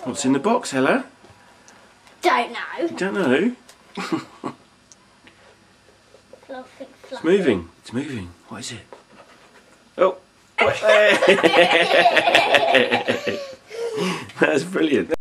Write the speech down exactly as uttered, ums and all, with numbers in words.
What's in the box, Ella? Don't know. You don't know? Fluffy, fluffy. It's moving. It's moving. What is it? Oh! That's brilliant.